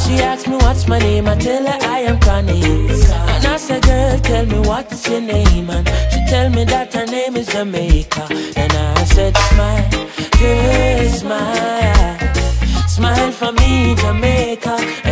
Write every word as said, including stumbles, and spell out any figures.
She asked me what's my name, I tell her I am Connie. And I said, girl, tell me what's your name. And she tell me that her name is Jamaica. And I said, smile, girl, smile. Smile for me, Jamaica.